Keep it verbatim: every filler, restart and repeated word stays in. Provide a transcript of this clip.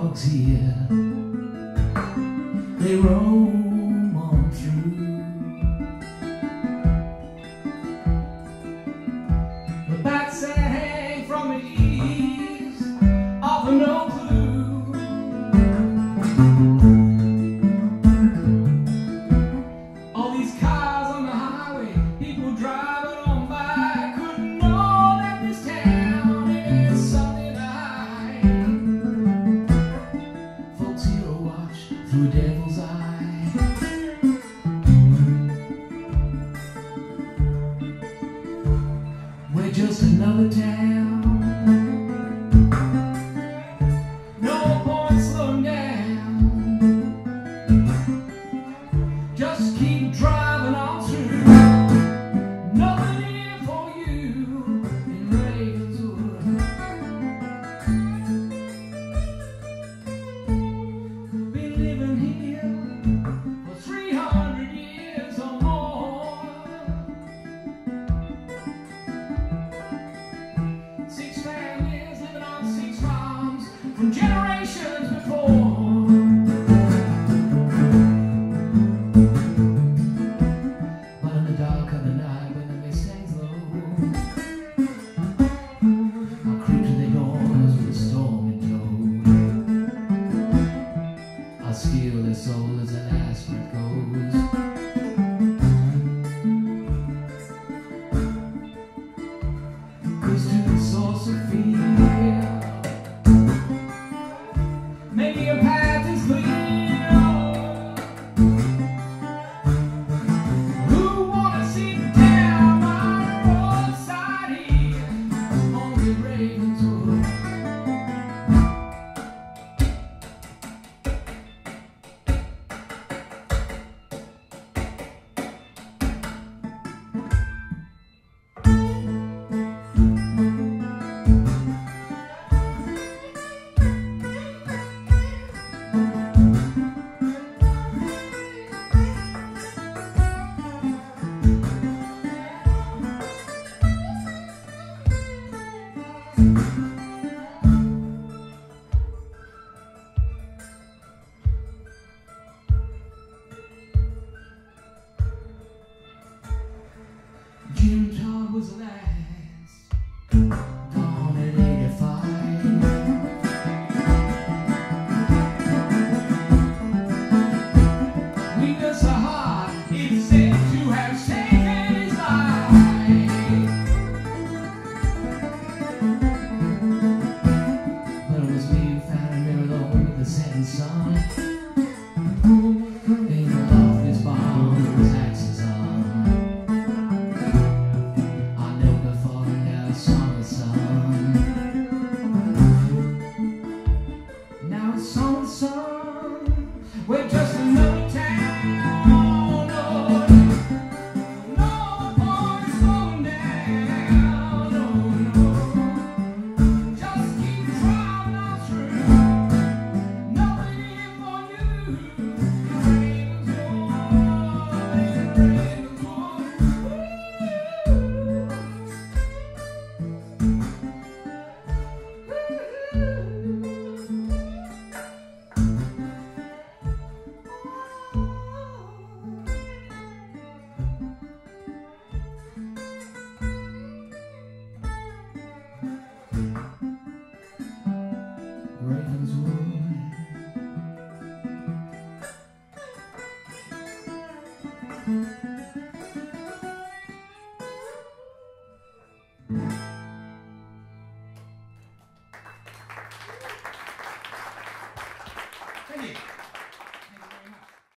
dogs here, they roam on through. The bats that hang from the eaves offer no clue. All these cars on the highway, people driving on by, couldn't know that this town is something to hide. Folks here will watch through a devil's eye. We're just another town, no point slowing down. Just keep driving on through. Nothing here for you in Ravenswood. Been living here for three hundred years or more. Six families living on six farms from generations before. But in the dark of the night, when the mist hangs low, I'll creep to their doors with a storm in tow. I'll steal their soul as the last breath goes. Cause to the source of fear, maybe a path is clear. Who wanna sit down by the roadside here on the Ravenswood? Jim Todd was last, gone at eighty-five. Weakness of heart is said to have taken his life. But it was me who found him there alone with the setting sun. Ain't no off his bomb with his axes on. Now it's summer sun, we're just another town. No, no point slowing down. No, no, just keep driving on through. Nothing here for you in Ravenswood, in Ravenswood. Ravenswood. Thank you.